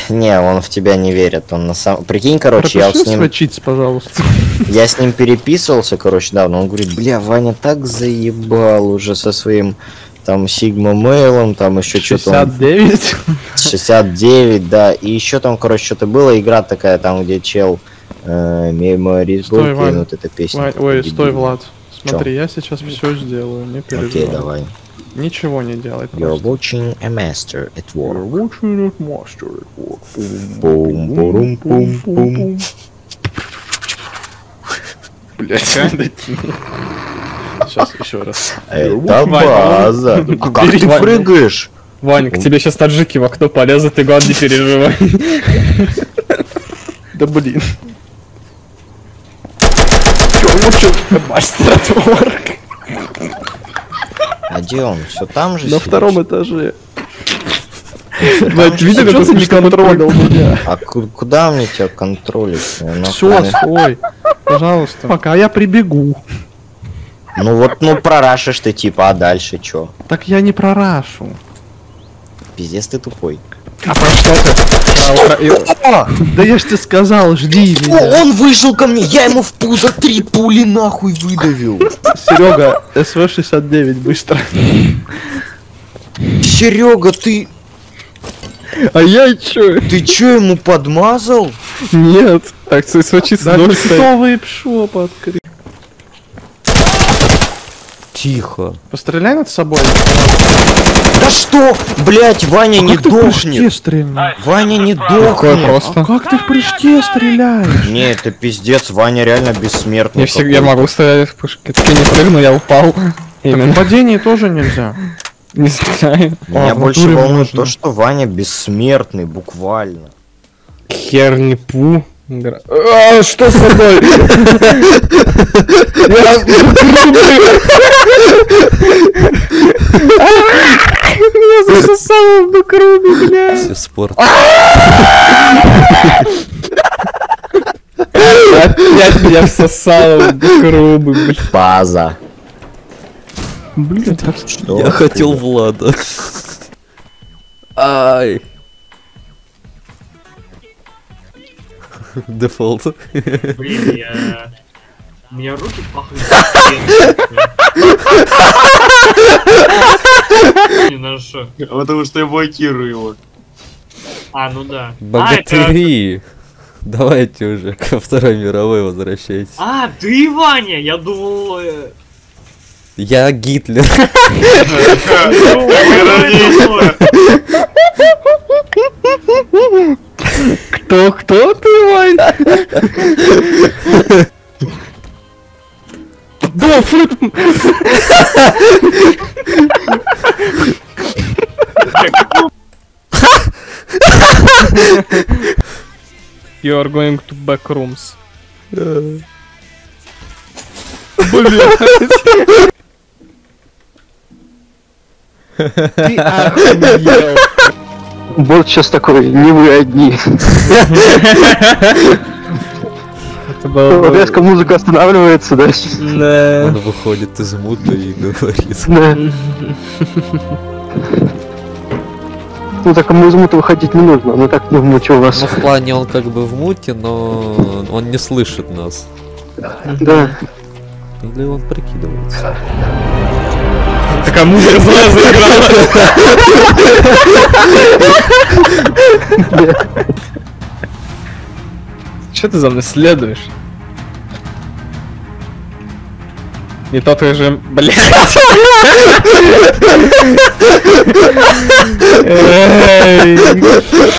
Не, он в тебя не верит, он на самом... Прикинь, короче, я вот с ним... Пропиши, пожалуйста. Я с ним переписывался, короче, давно, он говорит, бля, Ваня так заебал уже со своим, там, Sigma Mail, там еще что-то... 69? 69, да, и еще там, короче, что-то было, игра такая, там, где чел... Memories Стой, Вань. вот эта песня. Ой, стой, Влад. Смотри, Чё? я сейчас все сделаю, не переживай. Окей, давай. Ничего не делай You're просто. watching a master at work. Watching it master at work. Пум-пурум-пум-пум. Блять, сейчас еще раз. Это база. А как ты прыгаешь? Вань, к тебе сейчас таджики в окно полезут, и главное, не переживай. Да блин. Мастер at work. А где он? Все там же На сидишь? втором этаже. Блядь, видишь, как ты не контролил меня? А куда мне тебя контролить? Все, стой. Пожалуйста. Пока я прибегу. Ну вот, ну прорашишь ты типа, а дальше чё? Так я не прорашу. Пиздец ты тупой. А про что ты? Да я ж тебе сказал, жди меня. Он вышел ко мне, я ему в пузо 3 пули нахуй выдавил. Серега, СВ-69, быстро. Серега, ты... А я чё? Ты чё ему подмазал? Нет. Так, случится да, крестовые пшопа открыть. Тихо. Постреляй над собой. Да что? Блять, Ваня не как ты в прыжке дохнет. стреляешь? Ваня не Какое дохнет. просто. А как ты в прыжке стреляешь? Не, это пиздец, Ваня реально бессмертный. Я всегда могу стрелять в прыжке. Так я не прыгну, я упал. Именно. В падении тоже нельзя. Не знаю. Меня больше волнует то, что Ваня бессмертный, буквально. Хернипу. Что с тобой? Я засосал в букруби, блядь. Все спорт. Опять меня всосало в букруби, блядь. База. Блин, Что? Я хотел Влада. Ай. Дефолт. Блин, я... У меня руки пахнут. Не на что. Потому что я блокирую его. А, ну да. Богатыри. Давайте уже ко Второй мировой возвращайтесь. А, ты, Ваня? Я думал... Я Гитлер. Кто ты, Вань? Да, флип! You are going to back rooms. Блядь. Ты охуел. Вот сейчас такой, не вы одни. Резко музыка останавливается, да? Да. Он выходит из мута и говорит. Да. Ну так ему из мута выходить не нужно, но так не в муте у вас. Ну, в плане он как бы в муте, но он не слышит нас. Да. Или он прикидывается. Такая музыка злая заиграла. Че ты за мной следуешь? Не тот режим, блядь. Эй,